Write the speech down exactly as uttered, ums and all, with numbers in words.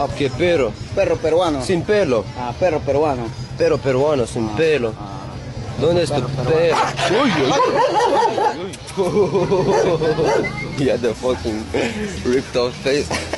Ah, ¿qué perro? Perro peruano. Sin pelo. Ah, perro peruano. Perro peruano sin Ah, pelo. ah. ¿Dónde es tu Perro perro? Uy, uy, uy. Yeah, the fucking ripped off face.